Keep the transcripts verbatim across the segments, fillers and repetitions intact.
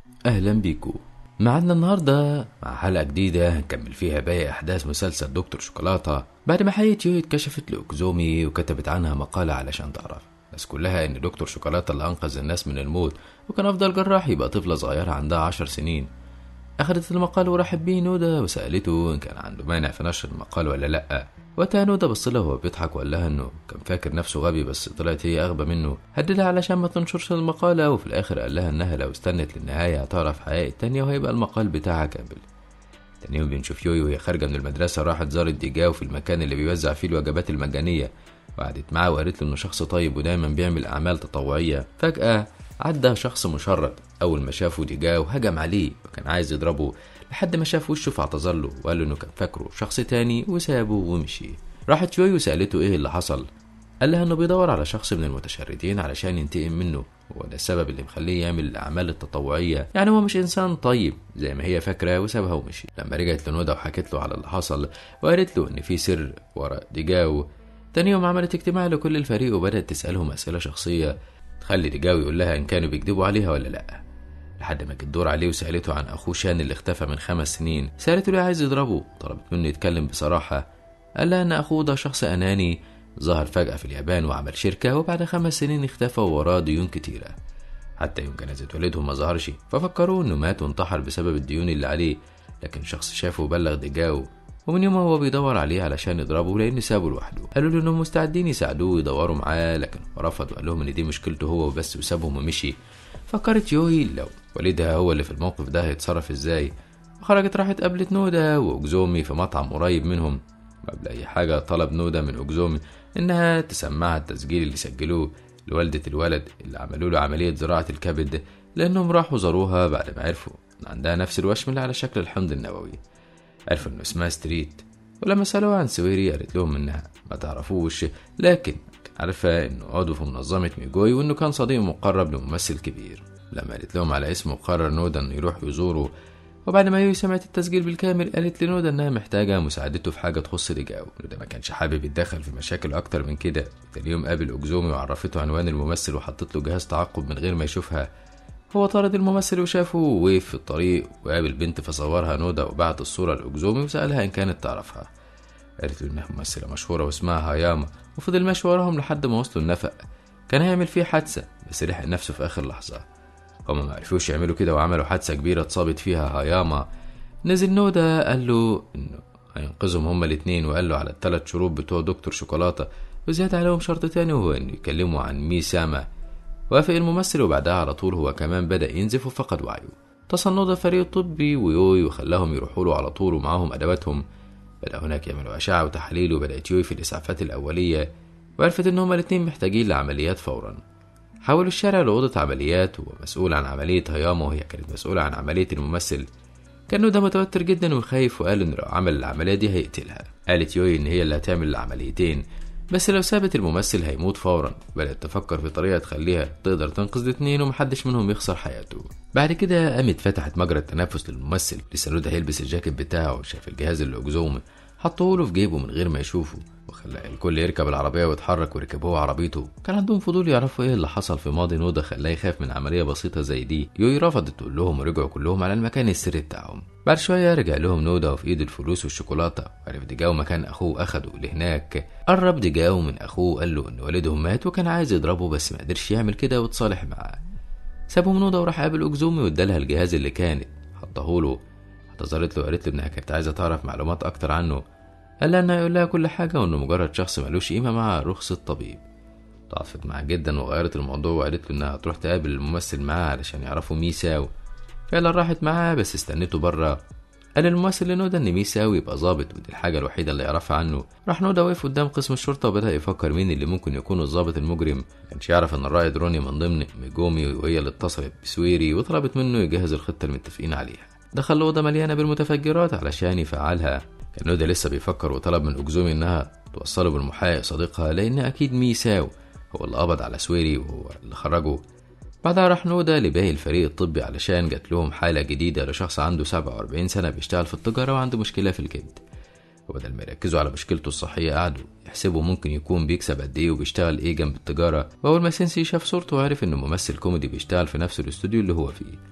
أهلا بيكو. معنا النهاردة مع حلقة جديدة هنكمل فيها باقي أحداث مسلسل دكتور شوكولاتة بعد ما حقيقة يوي اتكشفت لأوكزومي وكتبت عنها مقالة علشان تعرف الناس كلها إن دكتور شوكولاتة اللي أنقذ الناس من الموت وكان أفضل جراح يبقى طفلة صغيرة عندها عشر سنين. أخدت المقال ورحت بيه نودا وسألته إن كان عنده مانع في نشر المقال ولا لأ. وقتها نودا بصله وهو بيضحك وقال لها إنه كان فاكر نفسه غبي بس طلعت هي أغبى منه. هددها علشان ما تنشرش المقالة وفي الآخر قال لها إنها لو استنت للنهاية هتعرف حقائق تانية وهيبقى المقال بتاعها كامل. تاني يوم بنشوف يوي وهي خارجة من المدرسة راحت زارت ديجاو في المكان اللي بيوزع فيه الوجبات المجانية وقعدت معاه وقالت له إنه شخص طيب ودايما بيعمل أعمال تطوعية. فجأة عدى شخص مشرد، أول ما شافه ديجاو هجم عليه وكان عايز يضربه لحد ما شاف وشه فاعتذر له وقال له إنه كان فاكره شخص تاني وسابه ومشي. راحت يوي وسألته إيه اللي حصل. قال لها إنه بيدور على شخص من المتشردين علشان ينتقم منه وهو ده السبب اللي مخليه يعمل الأعمال التطوعية، يعني هو مش إنسان طيب زي ما هي فاكرة وسابها ومشي. لما رجعت لنودا وحكت له على اللي حصل وقالت له إن في سر ورا ديجاو، تاني يوم عملت اجتماع لكل الفريق وبدأت تسألهم أسئلة شخصية تخلي ديجاو يقول لها إن كانوا بيكذبوا عليها ولا لأ، لحد ما جت الدور عليه وسألته عن أخوه شان اللي اختفى من خمس سنين. سألته ليه عايز يضربه، طلبت منه يتكلم بصراحة. قال لها إن أخوه ده شخص أناني ظهر فجأة في اليابان وعمل شركة وبعد خمس سنين اختفى ووراه ديون كتيرة، حتى يوم جنازة والدهم ما ظهرش ففكروا إنه مات وانتحر بسبب الديون اللي عليه، لكن شخص شافه وبلغ ديجاو ومن يومها هو بيدور عليه علشان يضربه لأن سابه لوحده. قالوا له إنهم مستعدين يساعدوه ويدوروا معاه لكن هو رفض وقال لهم إن دي مشكلته هو وبس وسابهم ومشي. فكرت يوي لو والدها هو اللي في الموقف ده هيتصرف ازاي، وخرجت راحت قابلت نودا وأوكزومي في مطعم قريب منهم. قبل أي حاجة طلب نودا من أوكزومي إنها تسمعها التسجيل اللي سجلوه لوالدة الولد اللي عملوا له عملية زراعة الكبد، لأنهم راحوا زاروها بعد ما عرفوا إن عندها نفس الوشم اللي على شكل الحمض النووي. عرفوا إنه اسمها ستريت، ولما سألوها عن سويري قالت لهم إنها ما تعرفوش لكن عارفة إنه عضو في منظمة ميجوي وإنه كان صديق مقرب لممثل كبير. لما قالت لهم على اسمه قرر نودا إنه يروح يزوره، وبعد ما يوي سمعت التسجيل بالكامل قالت لنودا إنها محتاجة مساعدته في حاجة تخص ديجاو. نودا ما كانش حابب يتدخل في مشاكل أكتر من كده. تاني يوم قابل أوكزومي وعرفته عنوان الممثل وحطت له جهاز تعقب من غير ما يشوفها. هو طارد الممثل وشافه ووقف في الطريق وقابل بنت فصورها نودا وبعت الصورة لأوكزومي وسألها إن كانت تعرفها. قالت له إنها ممثلة مشهورة واسمها هاياما، وفضل ماشي وراهم لحد ما وصلوا النفق. كان هيعمل فيه حادثة بس لحق نفسه في آخر لحظة. هما ما عرفوش يعملوا كده وعملوا حادثة كبيرة اتصابت فيها هاياما. نزل نودا قال له إنه هينقذهم هما الاتنين وقال له على الثلاث شروط بتوع دكتور شوكولاتة وزيادة عليهم شرط تاني وهو إنه يكلموا عن مي ساما. وافق الممثل وبعدها على طول هو كمان بدأ ينزف وفقد وعيه. اتصل نودا فريق الطبي ويوي وخلاهم يروحوا له على طول ومعاهم أدواتهم. بدأ هناك يعملوا أشعة وتحاليل وبدأت يوي في الإسعافات الأولية وعرفت إن هما الاتنين محتاجين لعمليات فورا. حولوا الشارع لأوضة عمليات ومسؤول عن عملية هياما وهي كانت مسؤولة عن عملية الممثل. كان نودا متوتر جدا وخايف وقال إن لو عمل العملية دي هيقتلها. قالت يوي إن هي اللي هتعمل العمليتين بس لو سابت الممثل هيموت فورا. بدأت تفكر في طريقة تخليها تقدر تنقذ الاتنين ومحدش منهم يخسر حياته. بعد كده قامت فتحت مجرى التنفس للممثل. لسه نودا هيلبس الجاكيت بتاعه وشاف الجهاز اللي أوكزومي حطوه في جيبه من غير ما يشوفه وخلى الكل يركب العربية ويتحرك وركبوه عربيته. كان عندهم فضول يعرفوا ايه اللي حصل في ماضي نودا خلاه يخاف من عملية بسيطة زي دي. يوي رفضت تقول لهم ورجعوا كلهم على المكان السري بتاعهم. بعد شوية رجع لهم نودا وفي ايد الفلوس والشوكولاتة وعرف ديجاو مكان اخوه اخده لهناك. قرب ديجاو من اخوه قال له ان والدهم مات وكان عايز يضربه بس ما قدرش يعمل كده وتصالح معاه. سابهم نودا وراح قابل اوكزومي وادالها الجهاز اللي كانت حطهوله. اعتذرت له وقالت له انها كانت عايزة تعرف معلومات اكتر عنه. قال لها انه يقول لها كل حاجة وانه مجرد شخص ملوش قيمة مع رخصة طبيب. ضعفت معاه جدا وغيرت الموضوع وقالت له انها تروح تقابل الممثل معاه علشان يعرفوا ميساو. فعلا راحت معاه بس استنته بره. قال الممثل لنودا ان ميساو يبقى ظابط ودي الحاجة الوحيدة اللي يعرفها عنه. راح نودا وقف قدام قسم الشرطة وبدأ يفكر مين اللي ممكن يكون الظابط المجرم. كانش يعرف ان الرائد روني من ضمن ميجومي وهي اللي اتصلت بسويري وطلبت منه يجهز الخطة المتفقين عليها. دخل الأوضة مليانة بالمتفجرات علشان يفعلها. كان نودا لسه بيفكر وطلب من أوكزومي إنها توصله بالمحقق صديقها لأن أكيد ميساو هو اللي قبض على سويري وهو اللي خرجه. بعدها راح نودا لباقي الفريق الطبي علشان جات لهم حالة جديدة لشخص عنده سبعة وأربعين سنة بيشتغل في التجارة وعنده مشكلة في الكبد. وبدل ما يركزوا على مشكلته الصحية قعدوا يحسبوا ممكن يكون بيكسب قد ايه وبيشتغل ايه جنب التجارة. وأول ما سينسي شاف صورته وعرف إنه ممثل كوميدي بيشتغل في نفس الاستوديو اللي هو فيه.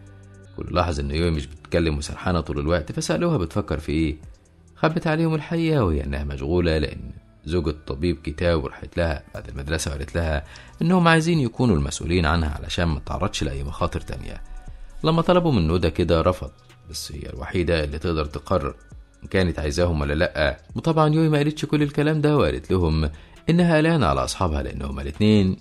كل لاحظ ان يوي مش بتتكلم وسرحانة طول الوقت، فسألوها بتفكر في ايه. خبت عليهم الحقيقة وهي انها مشغولة، لان زوجة الطبيب كيتاو راحت لها بعد المدرسة وقالت لها انهم عايزين يكونوا المسؤولين عنها علشان ما تعرضش لأي مخاطر تانية. لما طلبوا من نودا كده رفض، بس هي الوحيدة اللي تقدر تقرر إن كانت عايزاهم ولا لأ. وطبعا يوي ما قالتش كل الكلام ده، وقالت لهم إنها قلقانة على أصحابها لأنهم الاتنين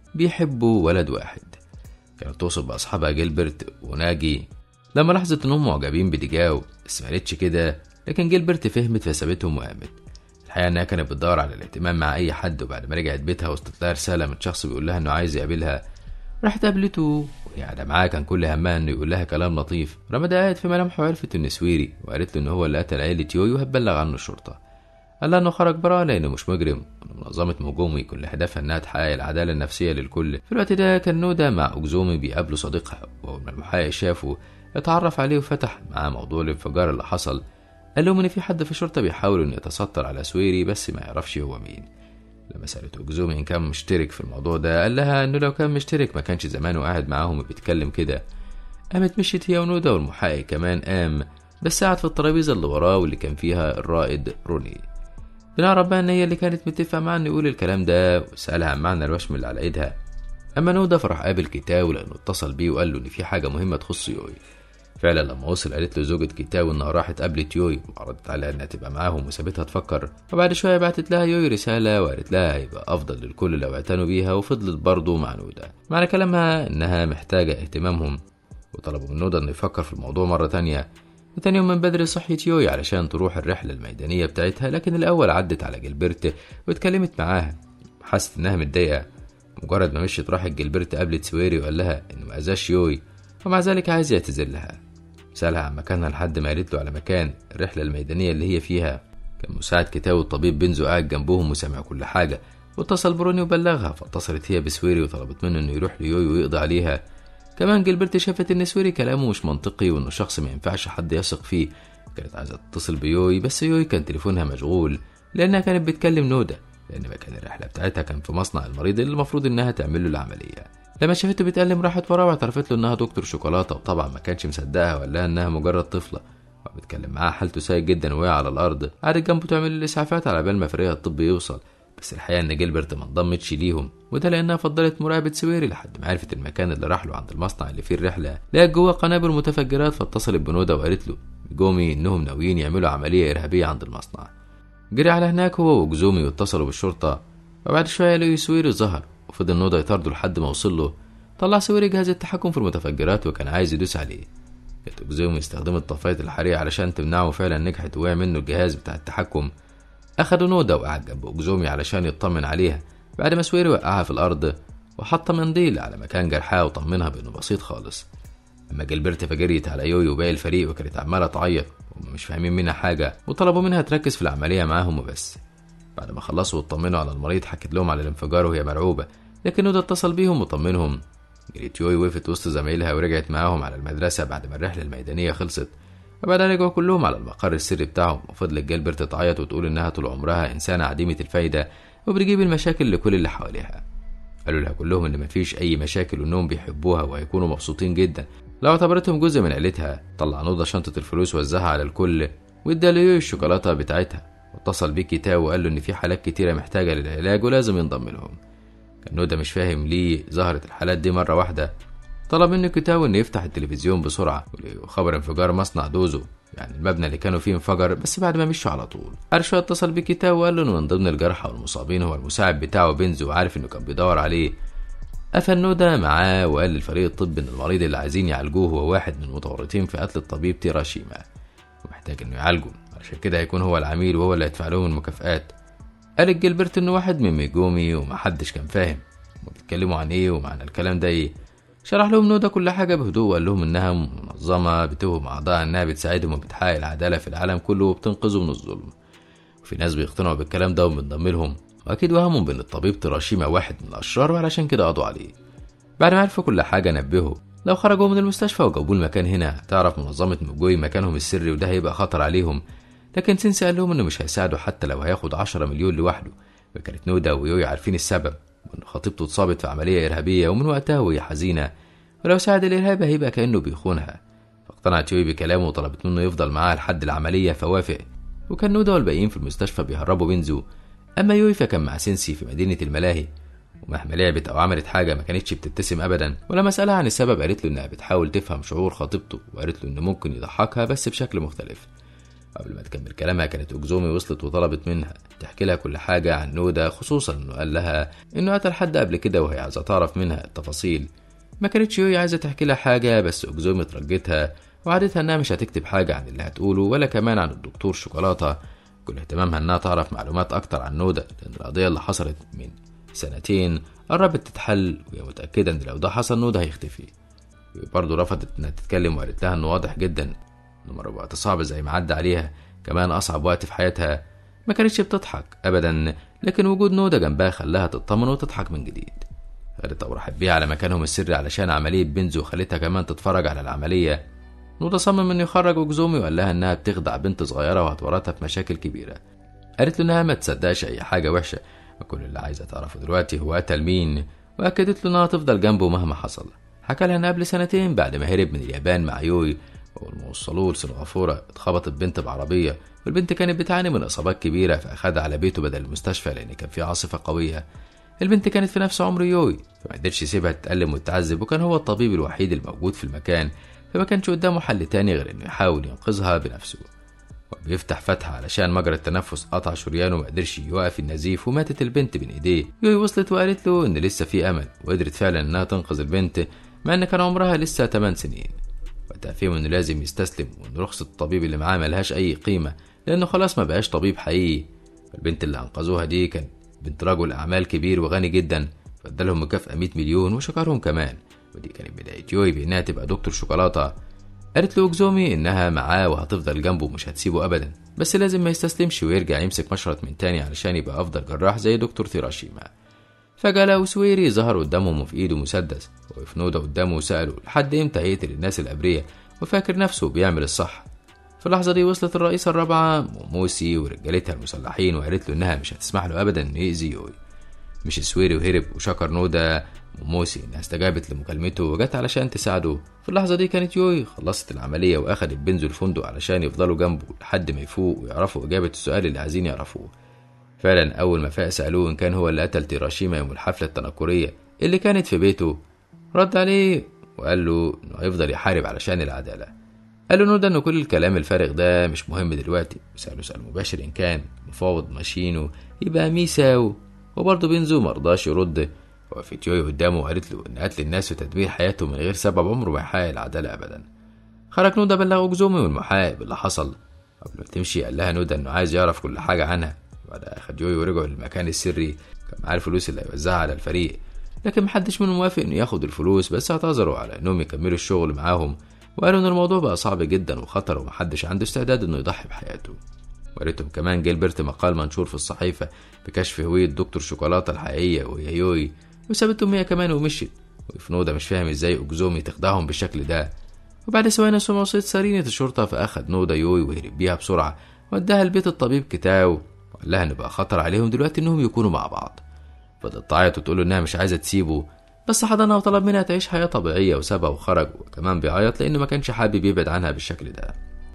بيحبوا ولد واحد. كانت توصف بأصحابها جيلبرت وناجي. لما لاحظت إنهم معجبين بديجاو بس ما قالتش كده، لكن جيلبرت فهمت فسابتهم وقامت. الحقيقة إنها كانت بتدور على الاهتمام مع أي حد، وبعد ما رجعت بيتها وصلت لها رسالة من شخص بيقول لها إنه عايز يقابلها. راحت قابلته وهي قاعدة معاه، كان كل همها إنه يقول لها كلام لطيف. رمدا قاعد في ملامحه وعرفت إنه سويري، وقالت له إن هو اللي قتل عيلة يوي وهتبلغ عنه الشرطة. قال لها إنه خرج براه لأنه مش مجرم، وإن منظمة موجومي كل هدفها إنها تحقق العدالة النفسية للكل. في الوقت ده كان نودا مع أوجزومي بيقابلوا صديقها، وأول ما المحقق شافه اتعرف عليه وفتح معاه موضوع الانفجار اللي حصل. قال لهم إن في حد في الشرطة بيحاول إنه يتستر على سويري بس ما يعرفش هو مين. لما سألته أوجزومي إن كان مشترك في الموضوع ده، قال لها إنه لو كان مشترك ما كانش زمانه قاعد معاهم وبيتكلم كده. قامت مشيت هي ونودا، والمحقق كمان قام بس قعد في الترابيزة اللي وراه واللي كان فيها الرائد روني. بنعرف بقى إن هي اللي كانت متفقة معاه إنه يقول الكلام ده، وسألها عن معنى الوشم اللي على إيدها. أما نودا فراح قابل كيتاو لأنه اتصل بيه وقال له إن في حاجة مهمة تخص يوي. فعلا لما وصل قالت له زوجة كيتاو إنها راحت قابلت يوي وعرضت عليها إنها تبقى معاهم وسابتها تفكر. وبعد شوية بعتت لها يوي رسالة وقالت لها هيبقى أفضل للكل لو اعتنوا بيها، وفضلت برضه مع نودا معنى كلامها إنها محتاجة اهتمامهم. وطلبوا من نودا إنه يفكر في الموضوع مرة تانية. وتاني يوم من بدري صحيت يوي علشان تروح الرحلة الميدانية بتاعتها، لكن الأول عدت على جيلبرت واتكلمت معاها. حست إنها متضايقة. مجرد ما مشيت راحت جيلبرت قابلت سويري وقال لها إنه ما أذاش يوي، ومع ذلك عايز يعتذر لها. سألها عن مكانها لحد ما قالت له على مكان الرحلة الميدانية اللي هي فيها. كان مساعد كيتاو الطبيب بنزو قاعد جنبهم وسمع كل حاجة، واتصل بروني وبلغها. فاتصلت هي بسويري وطلبت منه إنه يروح ليوي ويقضي عليها. كمان جيلبرت شافت إن سويري كلامه مش منطقي وإنه شخص ما ينفعش حد يثق فيه. كانت عايزة تتصل بيوي بس يوي كان تليفونها مشغول لأنها كانت بتكلم نودا، لأن مكان الرحلة بتاعتها كان في مصنع المريض اللي المفروض إنها تعمل له العملية. لما شافته بيتألم راحت وراه واعترفت له إنها دكتور شوكولاتة، وطبعا ما كانش مصدقها وقال لها إنها مجرد طفلة. وبتكلم معاها حالته سيء جدا وهي على الأرض، قعدت جنبه تعمل الإسعافات على بال ما فريق الطب يوصل. بس الحقيقة إن جيلبرت ما انضمتش ليهم، وده لأنها فضلت مراقبة سويري لحد ما عرفت المكان اللي راح له عند المصنع اللي فيه الرحلة. لقت جوه قنابل متفجرات، فاتصلت بنودا وقالت له جومي إنهم ناويين يعملوا عملية إرهابية عند المصنع. جري على هناك هو وجزومي واتصلوا بالشرطة. وبعد شوية لقوا سويري ظهر، وفضل نودا يطارده لحد ما وصل له. طلع سويري جهاز التحكم في المتفجرات وكان عايز يدوس عليه. كانت أوجزومي استخدمت طفاية الحريق علشان تمنعه، وفعلا نجحت وقع منه الجهاز بتاع التحكم. أخدوا نودا وقعد جنب أوجزومي علشان يطمن عليها بعد ما سويري وقعها في الأرض، وحط منديل على مكان جرحها وطمنها بأنه بسيط خالص. أما جيلبرت فجريت على يوي وباقي الفريق، وكانت عمالة تعيط ومش فاهمين منها حاجة، وطلبوا منها تركز في العملية معاهم وبس. بعد ما خلصوا واطمنوا على المريض حكت لهم على الانفجار وهي مرعوبة، لكن نودا اتصل بيهم وطمنهم. جريت يوي وقفت وسط زمايلها ورجعت معاهم على المدرسة بعد ما الرحلة الميدانية خلصت. وبعدها رجعوا كلهم على المقر السري بتاعهم، وفضلت جيلبرت تعيط وتقول إنها طول عمرها إنسانة عديمة الفايدة وبتجيب المشاكل لكل اللي حواليها. قالوا لها كلهم إن مفيش أي مشاكل وإنهم بيحبوها وهيكونوا مبسوطين جدا لو اعتبرتهم جزء من عيلتها. طلع نودا شنطة الفلوس ووزعها على الكل، وادى ليوي الشوكولاتة بتاعتها، واتصل بيه كيتاو وقال له إن في حالات كتيرة محتاجة للعلاج ولازم ينضم لهم. كان نودا مش فاهم ليه ظهرت الحالات دي مرة واحدة. طلب منه كيتاو إنه يفتح التلفزيون بسرعة وخبر انفجار مصنع دوزو، يعني المبنى اللي كانوا فيه انفجر بس بعد ما مشوا على طول. عرشو اتصل بكيتاو وقال له إنه من ضمن الجرحى والمصابين هو المساعد بتاعه بنزو، وعارف إنه كان بيدور عليه. قفل نودا معاه وقال للفريق الطبي إن المريض اللي عايزين يعالجوه هو واحد من المتورطين في قتل الطبيب تيراشيما، ومحتاج إنه يعالجه، عشان كده هيكون هو العميل وهو اللي هيدفع لهم المكافآت. قال جيلبرت إنه واحد من ميجومي ومحدش كان فاهم وبيتكلموا عن إيه ومعنى الكلام ده إيه. شرح لهم نودا كل حاجة بهدوء، وقال لهم إنها منظمة بتوهم أعضاء إنها بتساعدهم وبتحقق العدالة في العالم كله وبتنقذهم من الظلم. وفي ناس بيقتنعوا بالكلام ده وبنضم لهم، وأكيد وهمهم بأن الطبيب تيراشيما واحد من الأشرار وعلشان كده قضوا عليه. بعد ما عرفوا كل حاجة نبهوا لو خرجوا من المستشفى وجابوا المكان هنا تعرف منظمة موجوي مكانهم السري وده هيبقى خطر عليهم. لكن سينسي قال لهم إنه مش هيساعدوا حتى لو هياخد عشرة مليون لوحده. وكانت نودا ويوي عارفين السبب، وإن خطيبته اتصابت في عملية إرهابية ومن وقتها وهي حزينة، ولو ساعد الإرهاب هيبقى كأنه بيخونها. اقتنعت يوي بكلامه وطلبت منه يفضل معاها لحد العملية فوافق، وكان نودا والباقيين في المستشفى بيهربوا بينزو. أما يوي فكان مع سينسي في مدينة الملاهي، ومهما لعبت أو عملت حاجة ما كانتش بتبتسم أبدا. ولما سألها عن السبب قالت له إنها بتحاول تفهم شعور خطيبته، وقالت له إنه ممكن يضحكها بس بشكل مختلف. قبل ما تكمل كلامها كانت أوكزومي وصلت وطلبت منها تحكي لها كل حاجة عن نودا، خصوصا إنه قال لها إنه قتل حد قبل كده وهي عايزة تعرف منها التفاصيل. ما كانتش يوي عايزة تحكي لها حاجة، بس أوكزومي ترجتها وعدتها إنها مش هتكتب حاجة عن اللي هتقوله ولا كمان عن الدكتور شوكولاتة. كل اهتمامها إنها تعرف معلومات أكتر عن نودا، لأن القضية اللي حصلت من سنتين قربت تتحل، وهي متأكدة إن لو ده حصل نودا هيختفي. برضه رفضت إنها تتكلم وقالت لها إنه واضح جدا إنه مر وقت صعب زي ما عدى عليها، كمان أصعب وقت في حياتها. ما كانتش بتضحك أبدا، لكن وجود نودا جنبها خلاها تطمن وتضحك من جديد. خدتها وراحت بيها على مكانهم السري علشان عملية بنزو، وخلتها كمان تتفرج على العملية. نودا صمم إنه يخرج أوكزومي وقال لها إنها بتخدع بنت صغيرة وهتورطها في مشاكل كبيرة. قالت له إنها ما تصدقش أي حاجة وحشة، وكل اللي عايزة تعرفه دلوقتي هو قتل مين، وأكدت له إنها تفضل جنبه مهما حصل. حكى لها إن قبل سنتين بعد ما هرب من اليابان مع يوي أول ما وصلوه لسنغافورة اتخبطت بنت بعربية، والبنت كانت بتعاني من إصابات كبيرة فأخدها على بيته بدل المستشفى لأن كان في عاصفة قوية. البنت كانت في نفس عمر يوي فما قدرش يسيبها تتألم وتتعذب، وكان هو الطبيب الوحيد الموجود في المكان، فما كانش قدامه حل تاني غير إنه يحاول ينقذها بنفسه. وبيفتح فتحة علشان مجرى التنفس قطع شريانه وما قدرش يوقف النزيف، وماتت البنت بين إيديه. يوي وصلت وقالت له إن لسه في أمل، وقدرت فعلا إنها تنقذ البنت مع إن كان عمرها لسه ثماني سنين. وقتها فهم إنه لازم يستسلم، وإن رخصة الطبيب اللي معاه ملهاش أي قيمة لأنه خلاص ما بقاش طبيب حقيقي. البنت اللي أنقذوها دي كان بنت رجل أعمال كبير وغني جدا، فادالهم مكافأة مية مليون وشكرهم كمان. ودي كانت بداية يوي بإنها تبقى دكتور شوكولاتة. قالت له أوكزومي إنها معاه وهتفضل جنبه مش هتسيبه أبدا، بس لازم ما يستسلمش ويرجع يمسك مشرط من تاني علشان يبقى أفضل جراح زي دكتور تيراشيما. فجأة لقوا سويري ظهر قدامهم وفي إيده مسدس، وقف نودا قدامه وسأله لحد إمتى هيقتل الناس الأبرياء وفاكر نفسه بيعمل الصح. في اللحظة دي وصلت الرئيسة الرابعة موموسي ورجالتها المسلحين، وقالت له إنها مش هتسمح له أبدا إنه يأذي يوي. مش سويري وهرب، وشكر نودا موموسي إنها استجابت لمكالمته وجت علشان تساعده. في اللحظة دي كانت يوي خلصت العملية وأخدت بنزو الفندق علشان يفضلوا جنبه لحد ما يفوق ويعرفوا إجابة السؤال اللي عايزين يعرفوه. فعلا أول ما فاق سألوه إن كان هو اللي قتل تيراشيما يوم الحفلة التنكرية اللي كانت في بيته. رد عليه وقال له إنه هيفضل يحارب علشان العدالة. قال له نودا إنه كل الكلام الفارغ ده مش مهم دلوقتي، وسأله سؤال مباشر إن كان مفاوض ماشينو يبقى ميساو، وبرضه بنزو مرضاش يرد. وقفت يوي قدامه وقالت له إن قتل الناس وتدمير حياتهم من غير سبب عمره ما يحقق العدالة أبدا. خرج نودا بلغ أوكزومي والمحقق باللي حصل. قبل ما تمشي قال لها نودا إنه عايز يعرف كل حاجة عنها. بعدها أخد يوي ورجعوا للمكان السري، كان معاه الفلوس اللي هيوزعها على الفريق، لكن محدش منهم موافق إنه ياخد الفلوس، بس اعتذروا على إنهم يكملوا الشغل معاهم، وقالوا إن الموضوع بقى صعب جدا وخطر ومحدش عنده استعداد إنه يضحي بحياته. وريتهم كمان جيلبرت مقال منشور في الصحيفة بكشف هوية دكتور شوكولاتة الحقيقية وهي يوي، وسابتهم هي كمان ومشيت. وفنودا مش فاهم ازاي أوكزومي تخدعهم بالشكل ده. وبعد ثواني سمعوا صوت سرينة الشرطة، فأخد نودا يوي وهرب بيها بسرعة وداها لبيت الطبيب كيتاو، وقال لها إن بقى خطر عليهم دلوقتي إنهم يكونوا مع بعض. فضلت تعيط وتقول له إنها مش عايزة تسيبه، بس حضنها وطلب منها تعيش حياة طبيعية وسابها وخرج، وكمان بيعيط لأنه ما كانش حابب يبعد عنها بالشكل ده.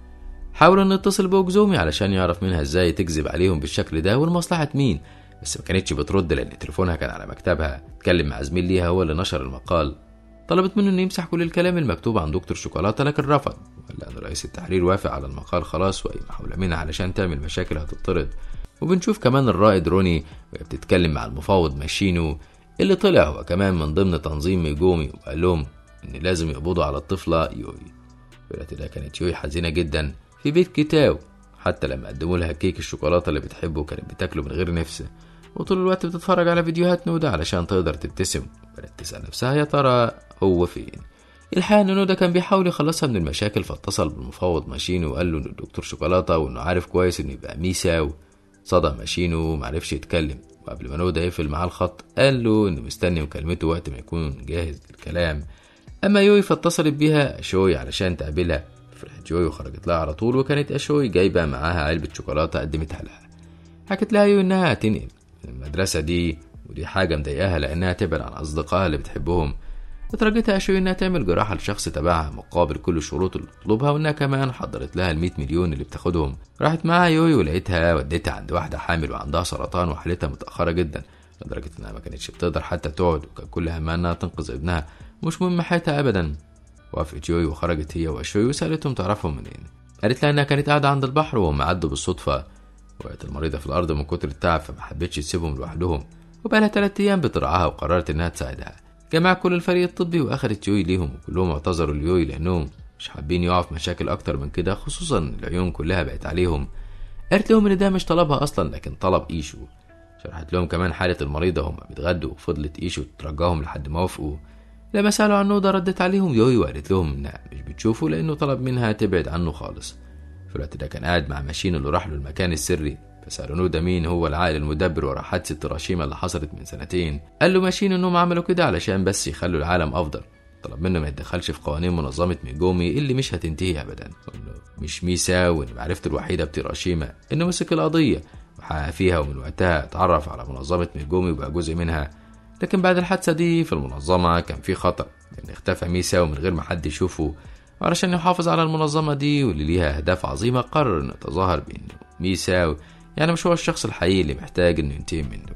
حاول إنه يتصل بأوكزومي علشان يعرف منها ازاي تكذب عليهم بالشكل ده ولمصلحة مين، بس ما كانتش بترد لأن تليفونها كان على مكتبها. اتكلم مع زميل ليها هو اللي نشر المقال، طلبت منه إنه يمسح كل الكلام المكتوب عن دكتور شوكولاتة لكن رفض، وقال إن رئيس التحرير وافق على المقال خلاص، وأي محاولة منها علشان تعمل مشاكل هتطرد. وبنشوف كمان الرائد روني وهي بتتكلم مع المفاوض ماشينو اللي طلع هو كمان من ضمن تنظيم ميجومي، وقال لهم إن لازم يقبضوا على الطفلة يوي. في الوقت ده كانت يوي حزينة جدا في بيت كيتاو، حتى لما قدموا لها كيك الشوكولاتة اللي بتحبه كانت بتاكله من غير نفس، وطول الوقت بتتفرج على فيديوهات نودا علشان تقدر تبتسم، وبدأت تسأل نفسها يا ترى هو فين. الحقيقة ان نودا كان بيحاول يخلصها من المشاكل، فاتصل بالمفاوض ماشينو وقال له انه الدكتور شوكولاتة وانه عارف كويس انه يبقى ميساو. صدق ماشينو ومعرفش يتكلم، وقبل ما نودا يقفل معاه الخط قال له انه مستني مكالمته وقت ما يكون جاهز للكلام. اما يوي فاتصلت بيها اشوي علشان تقابلها. فرحت يوي وخرجت لها على طول، وكانت اشوي جايبه معاها علبه شوكولاته قدمتها لها. حكت لها يوي انها هتنقل من المدرسه دي، ودي حاجه مضايقاها لانها تبعد عن اصدقائها اللي بتحبهم. اترجتها أشوي إنها تعمل جراحة لشخص تبعها مقابل كل الشروط اللي تطلبها، وإنها كمان حضرت لها المية مليون اللي بتاخدهم. راحت معاها يوي ولقيتها وديتها عند واحدة حامل وعندها سرطان وحالتها متأخرة جدا لدرجة إنها ما كانتش بتقدر حتى تقعد، وكان كل همها إنها تنقذ ابنها مش مهم حياتها أبدا. وافقت يوي وخرجت هي وأشوي وسألتهم تعرفهم منين. قالت لها إنها كانت قاعدة عند البحر وهم عدوا بالصدفة، وقعت المريضة في الأرض من كتر التعب فما حبتش تسيبهم لوحدهم، وبقالها تلات أيام بترعاها وقررت إنها تساعدها. جمع كل الفريق الطبي وأخدت يوي ليهم، وكلهم اعتذروا ليوي لأنهم مش حابين يقعوا في مشاكل أكتر من كده، خصوصا العيون كلها بقت عليهم. قالت لهم إن ده مش طلبها أصلا لكن طلب إيشو. شرحت لهم كمان حالة المريضة وهم بيتغدوا، وفضلت إيشو ترجاهم لحد ما وافقوا. لما سألوا عن نوضة ردت عليهم يوي وقالت لهم إنها مش بتشوفه لأنه طلب منها تبعد عنه خالص. في الوقت ده كان قاعد مع ماشين اللي راح له المكان السري، فسألوا نودا مين هو العائل المدبر ورا حادثة هيروشيما اللي حصلت من سنتين. قال له ماشين انهم عملوا كده علشان بس يخلوا العالم افضل، طلب منه ما يتدخلش في قوانين منظمة ميجومي اللي مش هتنتهي ابدا، وانه مش ميسا وان معرفته الوحيدة بهيروشيما انه مسك القضية وحقق فيها، ومن وقتها اتعرف على منظمة ميجومي وبقى جزء منها. لكن بعد الحادثة دي في المنظمة كان في خطر ان اختفى ميسا ومن غير ما حد يشوفه، وعلشان يحافظ على المنظمة دي واللي ليها اهداف عظيمة قرر انه يتظاهر بانه ميسا يعني مش هو الشخص الحقيقي اللي محتاج انه ينتقم منه.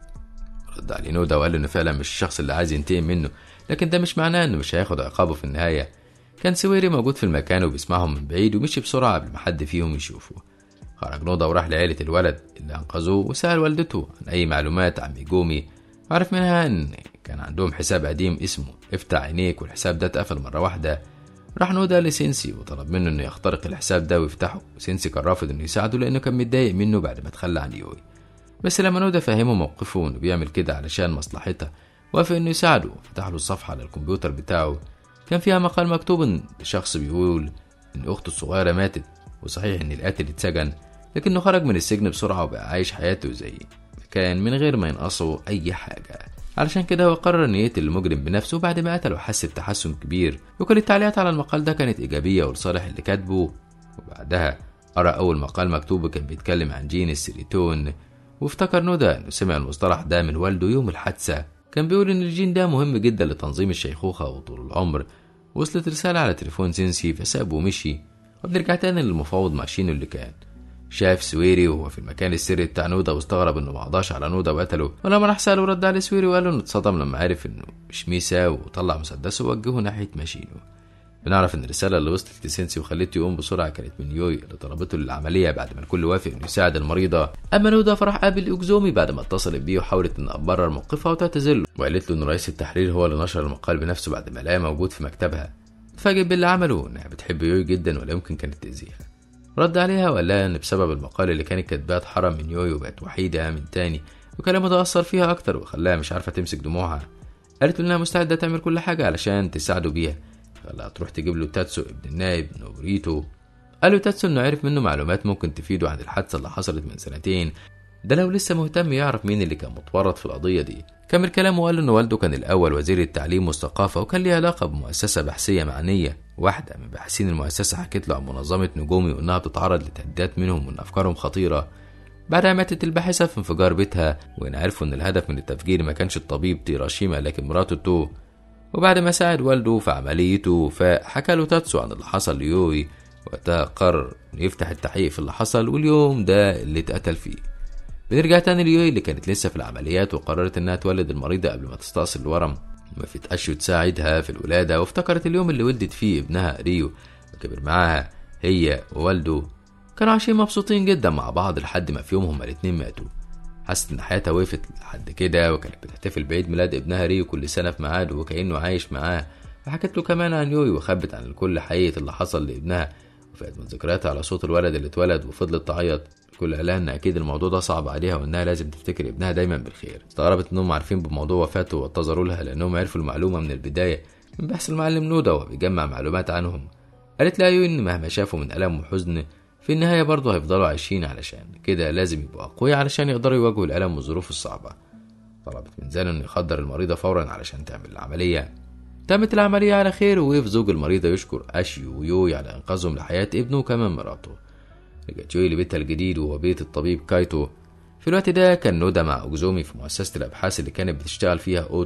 رد عليه نودا وقال له انه فعلا مش الشخص اللي عايز ينتقم منه، لكن ده مش معناه انه مش هياخد عقابه في النهايه. كان سويري موجود في المكان وبيسمعهم من بعيد ومشي بسرعه قبل ما حد فيهم يشوفه. خرج نودا وراح لعيله الولد اللي انقذوه وسال والدته عن اي معلومات عن ميجومي، وعرف منها ان كان عندهم حساب قديم اسمه افتح عينيك، والحساب ده اتقفل مره واحده. راح نودا لسينسي وطلب منه انه يخترق الحساب ده ويفتحه، وسينسي كان رافض انه يساعده لانه كان متضايق منه بعد ما تخلى عن يوي. بس لما نودا فهمه موقفه وانه بيعمل كده علشان مصلحتها وافق انه يساعده، وفتح له الصفحه على الكمبيوتر بتاعه. كان فيها مقال مكتوب ان شخص بيقول ان اخته الصغيره ماتت، وصحيح ان القاتل اتسجن لكنه خرج من السجن بسرعه وبقى عايش حياته زي كان من غير ما ينقصه اي حاجه. علشان كده هو قرر ان يقتل المجرم بنفسه بعد ما قتله وحس بتحسن كبير، وكل التعليقات على المقال ده كانت ايجابيه ولصالح اللي كاتبه. وبعدها قرأ اول مقال مكتوب كان بيتكلم عن جين السيريتون، وافتكر نودا انه سمع المصطلح ده من والده يوم الحادثه. كان بيقول ان الجين ده مهم جدا لتنظيم الشيخوخه وطول العمر. وصلت رساله على تليفون سينسي فسابه ومشي. وبنرجع تاني للمفاوض مع شينو اللي كان شاف سويري وهو في المكان السري بتاع نودا، واستغرب انه ما قضاش على نودا وقتله. ولما راح ساله رد عليه سويري وقال له انه اتصدم لما عرف انه مش ميسا، وطلع مسدسه ووجهه ناحيه ماشينو. بنعرف ان الرساله اللي وصلت لسينسي وخلته يقوم بسرعه كانت من يوي اللي طلبته للعمليه بعد ما الكل وافق انه يساعد المريضه. اما نودا فراح قابل اوكزومي بعد ما اتصلت بيه وحاولت ان تبرر موقفها وتعتذر له، وقالت له ان رئيس التحرير هو اللي نشر المقال بنفسه بعد ما لقاه موجود في مكتبها. اتفاجئ باللي عمله انها بتحب يوي جدا ولا يمكن كانت تاذيها. رد عليها وقال لها ان بسبب المقال اللي كانت كاتباه اتحرم من يوي وبقت وحيده من تاني، وكلامه ده اثر فيها اكتر وخلاها مش عارفه تمسك دموعها. قالت له انها مستعده تعمل كل حاجه علشان تساعده بيها، خلاها تروح تجيب له تاتسو ابن النائب نوريتو. قال له تاتسو انه عرف منه معلومات ممكن تفيده عن الحادثه اللي حصلت من سنتين، ده لو لسه مهتم يعرف مين اللي كان متورط في القضيه دي. كمل كلامه وقال له ان والده كان الاول وزير التعليم والثقافه، وكان ليه علاقه بمؤسسه بحثيه معنيه. واحده من باحثين المؤسسه حكت له عن منظمه نجومي وانها بتتعرض لتهديدات منهم وان افكارهم خطيره. بعدها ماتت الباحثه في انفجار بيتها، وان عرفوا ان الهدف من التفجير ما كانش الطبيب هيروشيما لكن مراته تو. وبعد ما ساعد والده في عمليته فحكى له تاتسو عن اللي حصل ليوي، وقتها قرر انه يفتح التحقيق في اللي حصل واليوم ده اللي اتقتل فيه. بنرجع تاني ليوي اللي كانت لسه في العمليات وقررت انها تولد المريضة قبل ما تستأصل الورم، ما فتقش وتساعدها في الولادة، وافتكرت اليوم اللي ولدت فيه ابنها ريو وكبر معاها هي ووالده. كانوا عايشين مبسوطين جدا مع بعض لحد ما في يوم هما الاتنين ماتوا. حست ان حياتها وقفت لحد كده، وكانت بتحتفل بعيد ميلاد ابنها ريو كل سنة في ميعاده وكأنه عايش معاه. فحكت له كمان عن يوي وخبت عن الكل حقيقة اللي حصل لابنها، وفقت من ذكرياتها على صوت الولد اللي اتولد وفضلت تعيط. كل قالها ان اكيد الموضوع ده صعب عليها وانها لازم تفتكر ابنها دايما بالخير. استغربت انهم عارفين بموضوع وفاته واعتذروا لها لانهم عرفوا المعلومه من البدايه من بحث المعلم نودا وهو بيجمع معلومات عنهم. قالت لها يوي ان مهما شافوا من الم وحزن في النهايه برضه هيفضلوا عايشين، علشان كده لازم يبقوا اقوياء علشان يقدروا يواجهوا الالم والظروف الصعبه. طلبت من زان انه يخدر المريضه فورا علشان تعمل العمليه. تمت العمليه على خير، ووقف زوج المريضه يشكر اشيو ويوي على انقاذهم لحياه ابنه وكمان مراته. رجعت يوي لبيتها الجديد وهو بيت الطبيب كايتو. في الوقت ده كان نودا مع اوكزومي في مؤسسة الأبحاث اللي كانت بتشتغل فيها أوتو،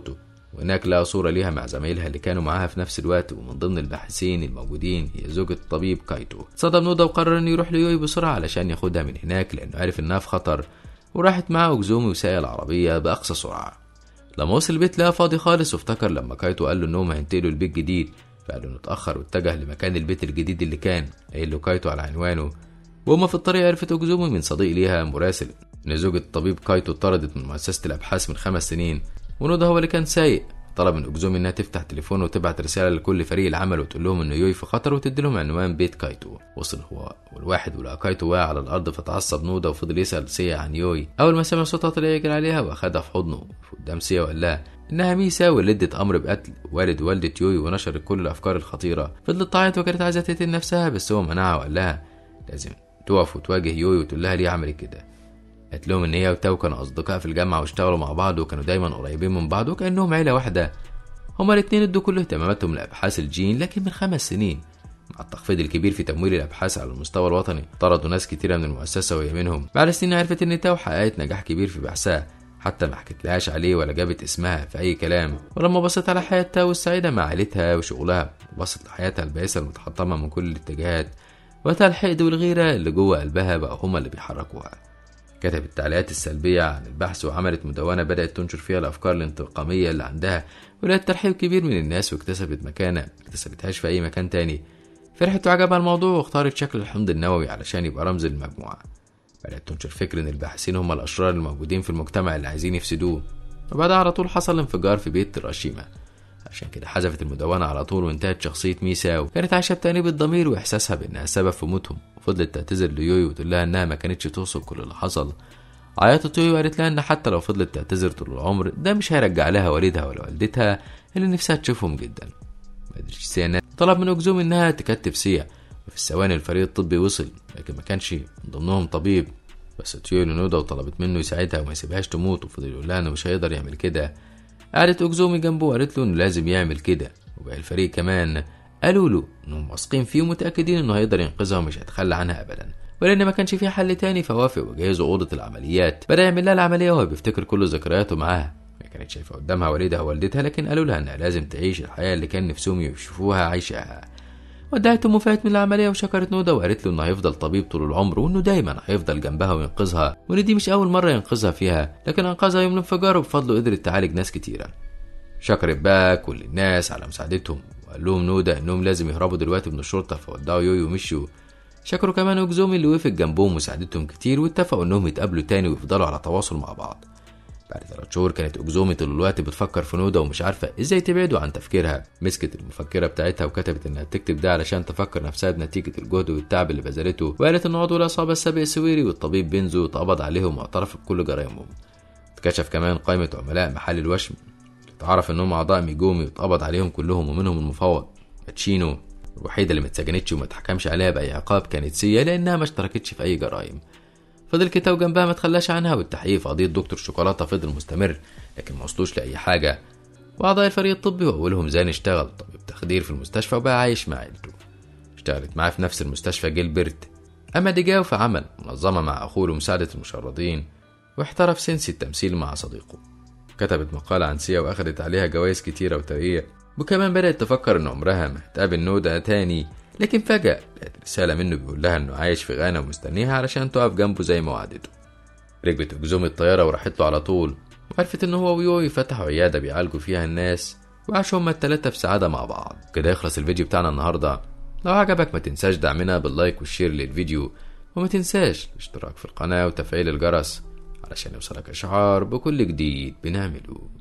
وهناك لقى صورة ليها مع زمايلها اللي كانوا معاها في نفس الوقت، ومن ضمن الباحثين الموجودين هي زوجة الطبيب كايتو. اتصدم نودا وقرر انه يروح ليوي بسرعة علشان ياخدها من هناك لانه عارف انها في خطر، وراحت معاه اوكزومي وساق العربية بأقصى سرعة. لما وصل البيت لقى فاضي خالص، وافتكر لما كايتو قال له انهم هينتقلوا البيت جديد، فقال له اتأخر واتجه لمكان البيت الجديد اللي كان قايل له كايتو على عنوانه. وهما في الطريق عرفت اوكزومي من صديق ليها مراسل ان زوجة الطبيب كايتو اتطردت من مؤسسة الابحاث من خمس سنين، ونودا هو اللي كان سايق. طلب من اوكزومي انها تفتح تليفونه وتبعت رسالة لكل فريق العمل وتقول لهم ان يوي في خطر، وتدي لهم عنوان بيت كايتو. وصل هو والواحد ولقى كايتو واقع على الارض، فتعصب نودا وفضل يسأل سيا عن يوي. اول ما سمع صوتها طلع يجري عليها واخدها في حضنه قدام سيا وقال لها انها ميسا واللي ادت امر بقتل والد والدة يوي ونشرت كل الافكار الخطيرة. فضلت تعيط وكانت عايزة تقتل نفسها، بس هو منعها وقال لها لازم تقف وتواجه يوي وتقول لها ليه عملت كده. قالت لهم ان هي وتاو كانوا اصدقاء في الجامعة واشتغلوا مع بعض وكانوا دايما قريبين من بعض وكأنهم عيلة واحدة. هما الاتنين ادوا كل اهتماماتهم لابحاث الجين، لكن من خمس سنين مع التخفيض الكبير في تمويل الابحاث على المستوى الوطني طردوا ناس كتيرة من المؤسسة وهي منهم. بعد سنين عرفت ان تاو حققت نجاح كبير في بحثها، حتى ما حكيتلهاش عليه ولا جابت اسمها في اي كلام. ولما بصيت على حياة تاو السعيدة مع عائلتها وشغلها، وبصت لحياتها البائسة المتحطمة من كل الاتجاهات، وقتها الحقد والغيرة اللي جوه قلبها بقى هما اللي بيحركوها. كتبت التعليقات السلبية عن البحث وعملت مدونة بدأت تنشر فيها الأفكار الانتقامية اللي عندها، ولقت ترحيب كبير من الناس واكتسبت مكانة اكتسبتهاش في أي مكان تاني. فرحت وعجبها الموضوع واختارت شكل الحمض النووي علشان يبقى رمز للمجموعة. بدأت تنشر فكر إن الباحثين هم الأشرار الموجودين في المجتمع اللي عايزين يفسدوه. وبعدها على طول حصل انفجار في بيت هيروشيما، عشان كده حذفت المدونة على طول وانتهت شخصية ميسا، وكانت عايشة بتأنيب الضمير وإحساسها بأنها سبب في موتهم. وفضلت تعتذر ليوي وتقول لها إنها ما كانتش توصل كل اللي حصل. عيطت يوي وقالت لها إن حتى لو فضلت تعتذر طول العمر ده مش هيرجع لها والدها ولا والدتها اللي نفسها تشوفهم جدا. ما قدرتش سيا طلب من اوكزومي إنها تكتب سيا، وفي الثواني الفريق الطبي وصل، لكن ما كانش من ضمنهم طبيب. بس تيوي لنودا وطلبت منه يساعدها وما يسيبهاش تموت، وفضل يقول لها إنه مش هيقدر يعمل كده. قعدت اوكزومي جنبه وقالت له إنه لازم يعمل كده، وباقي الفريق كمان قالوا له إنهم واثقين فيه ومتأكدين إنه هيقدر ينقذها ومش هيتخلى عنها أبدا. ولأن ما كانش فيه حل تاني فوافق وجهزوا أوضة العمليات. بدأ يعمل لها العملية وهو بيفتكر كل ذكرياته معاها. ما كانت شايفة قدامها والدها ووالدتها، لكن قالوا لها إنها لازم تعيش الحياة اللي كان نفسهم يشوفوها عايشاها. ودعت أمه فات من العملية وشكرت نودا وقالت له إنه هيفضل طبيب طول العمر، وإنه دايما هيفضل جنبها وينقذها، وإن دي مش أول مرة ينقذها فيها، لكن أنقذها يوم الانفجار وبفضله قدرت تعالج ناس كتيرة. شكرت بقى كل الناس على مساعدتهم، وقال لهم نودا إنهم لازم يهربوا دلوقتي من الشرطة، فودعوا يوي ومشوا. شكروا كمان اوكزومي اللي وقف جنبهم وساعدتهم كتير، واتفقوا انهم يتقابلوا تاني ويفضلوا على تواصل مع بعض. بعد ثلاث شهور كانت اوكزومي طول الوقت بتفكر في نودا ومش عارفه ازاي تبعدوا عن تفكيرها. مسكت المفكره بتاعتها وكتبت انها بتكتب ده علشان تفكر نفسها بنتيجه الجهد والتعب اللي بذلته، وقالت ان عضو العصابه السابق السويري والطبيب بينزو اتقبض عليهم واعترف بكل جرائمهم. اتكشف كمان قائمه عملاء محل الوشم، اتعرف انهم اعضاء ميجومي واتقبض عليهم كلهم، ومنهم المفوض باتشينو. الوحيدة اللي ما اتسجنتش وما اتحكمش عليها بأي عقاب كانت سيا، لأنها ما اشتركتش في أي جرائم. فضل كيتاو جنبها ما تخلاش عنها، والتحقيق في قضية دكتور شوكولاتة فضل مستمر، لكن ما وصلوش لأي حاجة. وأعضاء الفريق الطبي وأولهم زان اشتغل طبيب تخدير في المستشفى وبقى عايش مع عيلته. اشتغلت معاه في نفس المستشفى جيلبرت. أما ديجاو فعمل منظمة مع أخوه لمساعدة المشردين، واحترف سينسي التمثيل مع صديقه. كتبت مقالة عن سيا وأخدت عليها جوائز كتيرة وترقية، وكمان بدأت تفكر إن عمرها ما هتقابل نودا تاني. لكن فجأة لقت رسالة منه بيقول لها إنه عايش في غانا ومستنيها علشان تقف جنبه زي ما وعدته. ركبت اوكزومي الطيارة وراحت له على طول، وعرفت إن هو ويوي فتحوا عيادة بيعالجوا فيها الناس، وعاشوا هما التلاتة في سعادة مع بعض. كده يخلص الفيديو بتاعنا النهاردة. لو عجبك ما تنساش دعمنا باللايك والشير للفيديو، وما تنساش الاشتراك في القناة وتفعيل الجرس علشان يوصلك إشعار بكل جديد بنعمله.